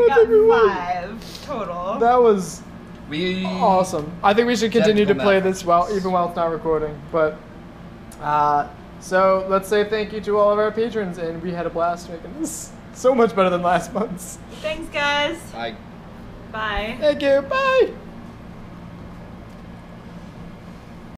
got 5 total. That was awesome. I think we should continue to play this even while it's not recording. But so let's say thank you to all of our patrons, and we had a blast making this so much better than last month's. Thanks, guys. Bye. Bye. Thank you. Bye.